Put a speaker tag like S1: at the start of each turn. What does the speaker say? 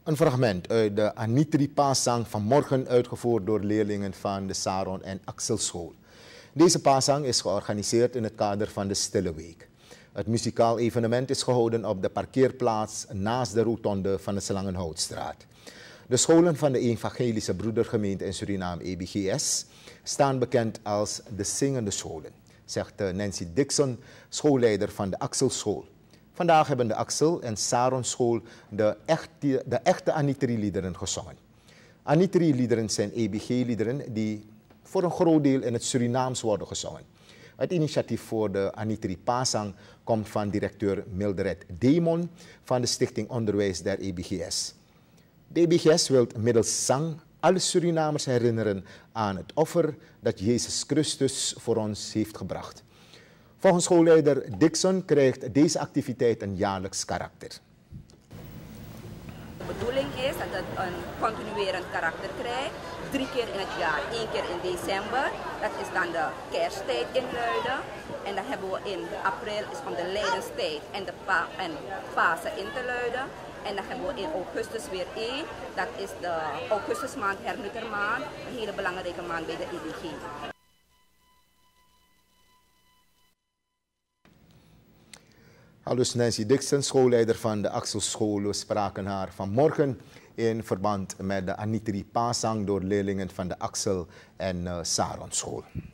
S1: Een fragment uit de Anitri Pasang vanmorgen uitgevoerd door leerlingen van de Saron en Axel School. Deze pasang is georganiseerd in het kader van de Stille Week. Het muzikaal evenement is gehouden op de parkeerplaats naast de rotonde van de Slangenhoutstraat. De scholen van de Evangelische Broedergemeente in Suriname, EBGS, staan bekend als de zingende scholen, zegt Nancy Dixon, schoolleider van de Axel School. Vandaag hebben de Axel en Saron School de echte Anitri-liederen gezongen. Anitri-liederen zijn EBG-liederen die voor een groot deel in het Surinaams worden gezongen. Het initiatief voor de Anitri Pasang komt van directeur Mildred Demon van de Stichting Onderwijs der EBGS. De EBGS wil middels zang alle Surinamers herinneren aan het offer dat Jezus Christus voor ons heeft gebracht. Volgens schoolleider Dixon krijgt deze activiteit een jaarlijks karakter.
S2: De bedoeling is dat het een continuerend karakter krijgt, 3 keer in het jaar. 1 keer in december, dat is dan de kersttijd in Luiden. En dan hebben we in april is van de Lijdenstijd en de Pasen in te Luiden. En dan hebben we in augustus weer 1, dat is de augustusmaand, Hernutermaand, een hele belangrijke maand bij de EBG.
S1: Aldus Nancy Dixon, schoolleider van de Axel School. We spraken haar vanmorgen in verband met de Anitri Pasang door leerlingen van de Axel en Saron School.